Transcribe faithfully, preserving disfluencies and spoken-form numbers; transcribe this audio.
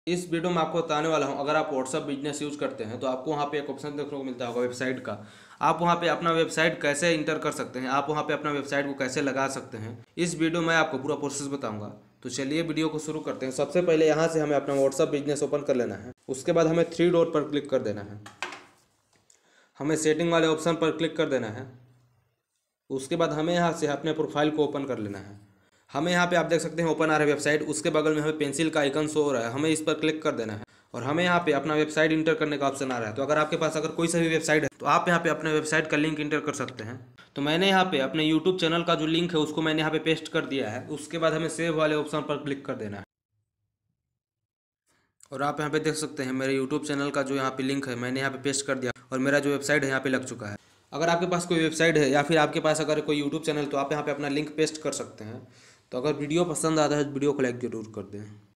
इस वीडियो में आपको बताने वाला हूं, अगर आप व्हाट्सअप बिजनेस यूज करते हैं तो आपको वहां पे एक ऑप्शन देखने को मिलता होगा वेबसाइट का। आप वहां पे अपना वेबसाइट कैसे इंटर कर सकते हैं, आप वहां पे अपना वेबसाइट को कैसे लगा सकते हैं, इस वीडियो में आपको पूरा प्रोसेस बताऊंगा। तो चलिए वीडियो को शुरू करते हैं। सबसे पहले यहाँ से हमें अपना व्हाट्सअप बिजनेस ओपन कर लेना है। उसके बाद हमें थ्री डॉट पर क्लिक कर देना है। हमें सेटिंग वाले ऑप्शन पर क्लिक कर देना है। उसके बाद हमें यहाँ से अपने प्रोफाइल को ओपन कर लेना है। हमें यहाँ पे आप देख सकते हैं ओपन आ रहा है वेबसाइट। उसके बगल में हमें पेंसिल का आइकन शो हो रहा है, हमें इस पर क्लिक कर देना है और हमें यहाँ पे अपना वेबसाइट इंटर करने का ऑप्शन आ रहा है। तो अगर आपके पास अगर कोई सा भी वेबसाइट है तो आप यहाँ पे अपने वेबसाइट का लिंक इंटर कर सकते हैं। तो मैंने यहाँ पे अपने यूट्यूब चैनल का जो लिंक है उसको मैंने यहाँ पे पेस्ट कर दिया है। उसके बाद हमें सेव वाले ऑप्शन पर क्लिक कर देना है और आप यहाँ पे देख सकते हैं मेरे यूट्यूब चैनल का जो यहाँ पे लिंक है मैंने यहाँ पे पेस्ट कर दिया और मेरा जो वेबसाइट है यहाँ पे लग चुका है। अगर आपके पास कोई वेबसाइट है या फिर आपके पास अगर कोई यूट्यूब चैनल तो आप यहाँ पे अपना लिंक पेस्ट कर सकते हैं। तो अगर वीडियो पसंद आता है तो वीडियो को लाइक जरूर कर दें।